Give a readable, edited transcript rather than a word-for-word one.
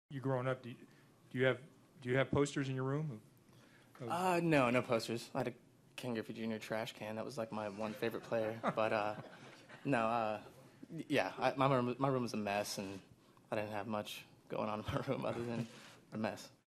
you growing up, do you have posters in your room? No posters. I had a Ken Griffey Jr. trash can. That was like my one favorite player. But no, yeah, my room was a mess, and I didn't have much going on in my room other than a mess.